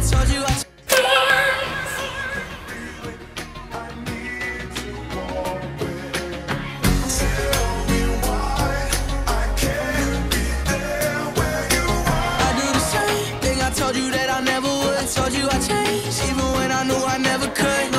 told you I do the same thing I told you that I never would. Told you I changed, even when I knew I never could.